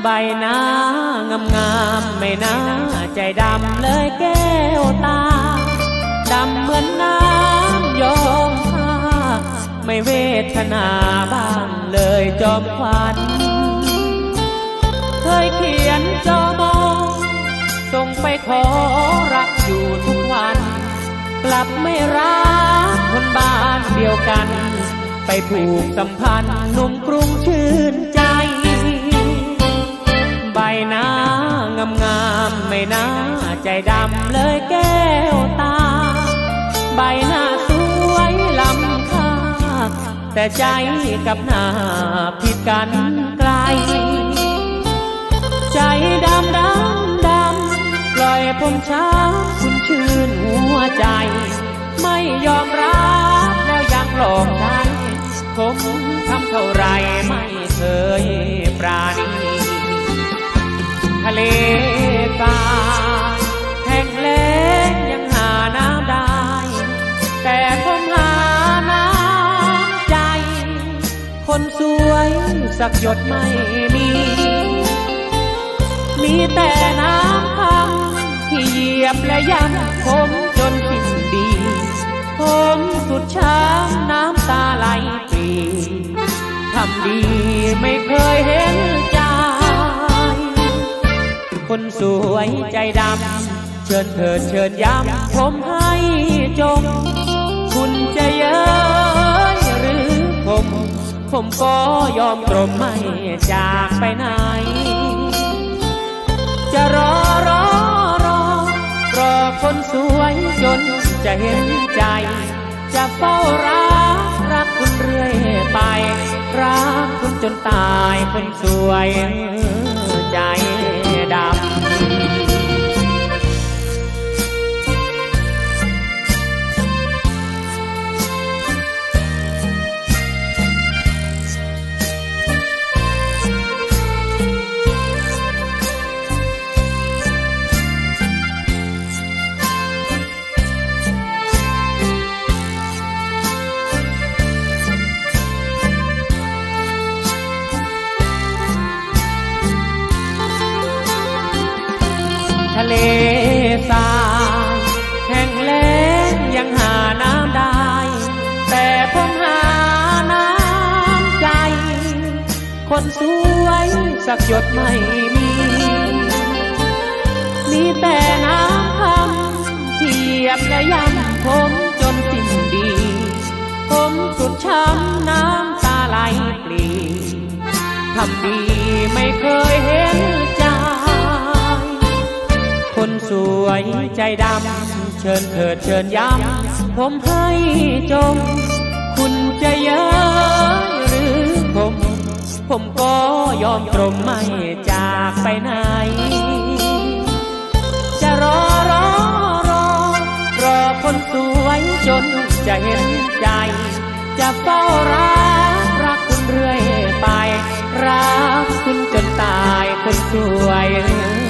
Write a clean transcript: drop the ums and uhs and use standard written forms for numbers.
ใบหน้างามๆไม่น่าใจดำเลยแก้วตาดำเหมือนน้ำยอมผ้าไม่เวทนาบ้างเลยจอมขวัญเคยเขียนจอมองส่งไปขอรักอยู่ทุกวันกลับไม่รักคนบ้านเดียวกันไปผูกสัมพันธ์หนุ่มกรุงชื่นใจใบหน้างามๆไม่น่าใจดำเลยแก้วตาใบหน้าสวยล้ำค่าแต่ใจกับหน้าผิดกันไกลใจดำปล่อยผมช้าคุณชื่นหัวใจไม่ยอมรับแล้วยังหลอกใจผมทำเท่าไรไม่เคยปราณีทะเลทรายแห้งแล้งยังหาน้ำได้แต่ผมหาน้ำใจคนสวยสักหยดไม่มีแต่น้ำพังที่เหยียบและย้ำผมจนสิ้นดีผมสุดช้ำน้ำตาไหลปีทำดีไม่เคยเห็นใจคนสวยใจดำเชิญเถิดเชิญย้ำผมให้จงคุณจะเย้ยหรือผมก็ยอมตรมไม่จากไปไหนจะรอคนสวยจนจะเห็นใจจะเฝ้ารักคุณเรื่อยไปรักคุณจนตายคนสวยใจดำทะเลทรายแห้งแล้งยังหาน้ำได้แต่ผมหาน้ำใจคนสวยสักหยดไม่มีแต่น้ำพังที่เหยียบและย้ำผมจนสิ้นดีผมสุดช้ำน้ำตาไหลปลีทำดีไม่เคยเห็นใจคนสวยใจดำเชิญเถิดเชิญย้ำผมให้จงคุณจะเย้ยหรือผมก็ยอมตรมไม่จากไปไหนจะรอคนสวยจนจะเห็นใจจะเฝ้ารักคุณเรื่อยไปรักคุณจนตายคนสวย